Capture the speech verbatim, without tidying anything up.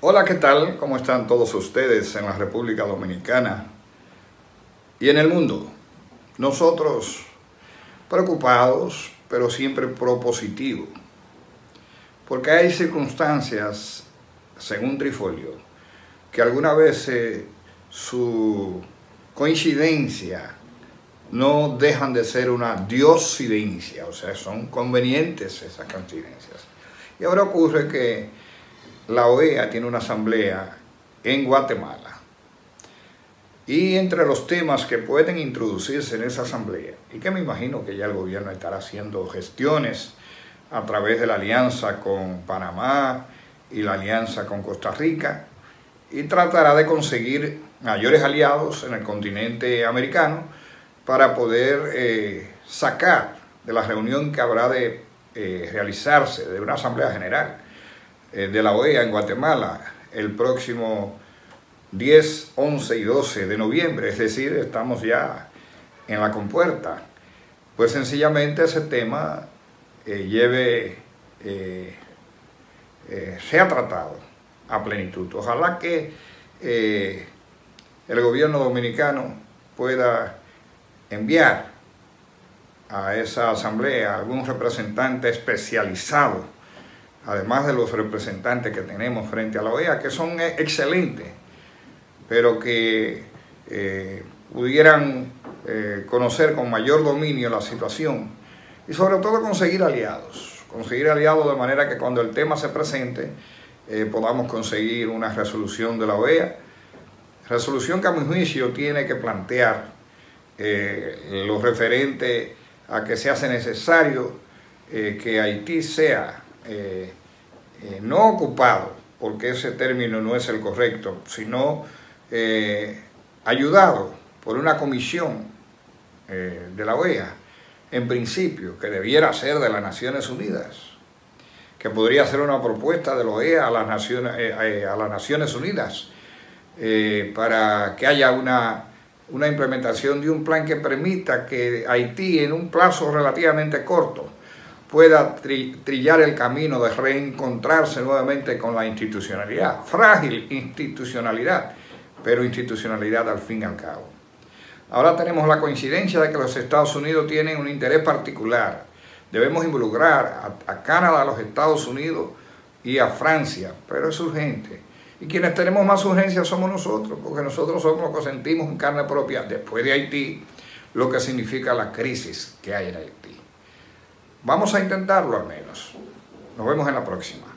Hola, ¿qué tal? ¿Cómo están todos ustedes en la República Dominicana y en el mundo? Nosotros preocupados, pero siempre propositivos, porque hay circunstancias, según Trifolio, que algunas veces su coincidencia no dejan de ser una diosidencia, o sea, son convenientes esas coincidencias. Y ahora ocurre que la O E A tiene una asamblea en Guatemala, y entre los temas que pueden introducirse en esa asamblea, y que me imagino que ya el gobierno estará haciendo gestiones a través de la alianza con Panamá y la alianza con Costa Rica, y tratará de conseguir mayores aliados en el continente americano para poder eh, sacar de la reunión que habrá de eh, realizarse de una asamblea general eh, de la O E A en Guatemala el próximo diez, once y doce de noviembre, es decir, estamos ya en la compuerta, pues sencillamente ese tema eh, lleve, eh, eh, sea tratado a plenitud. Ojalá que eh, el gobierno dominicano pueda enviar a esa asamblea algún representante especializado, además de los representantes que tenemos frente a la O E A, que son excelentes, pero que eh, pudieran eh, conocer con mayor dominio la situación y sobre todo conseguir aliados, conseguir aliados de manera que cuando el tema se presente eh, podamos conseguir una resolución de la O E A, resolución que a mi juicio tiene que plantear eh, lo referente a que se hace necesario eh, que Haití sea eh, eh, no ocupado, porque ese término no es el correcto, sino Eh, ayudado por una comisión eh, de la O E A, en principio, que debiera ser de las Naciones Unidas, que podría ser una propuesta de la O E A a las Naciones, eh, a las Naciones Unidas, eh, para que haya una, una implementación de un plan que permita que Haití, en un plazo relativamente corto, pueda tri, trillar el camino de reencontrarse nuevamente con la institucionalidad, frágil institucionalidad, pero institucionalidad al fin y al cabo. Ahora tenemos la coincidencia de que los Estados Unidos tienen un interés particular. Debemos involucrar a, a Canadá, a los Estados Unidos y a Francia, pero es urgente. Y quienes tenemos más urgencia somos nosotros, porque nosotros somos los que sentimos en carne propia, después de Haití, lo que significa la crisis que hay en Haití. Vamos a intentarlo al menos. Nos vemos en la próxima.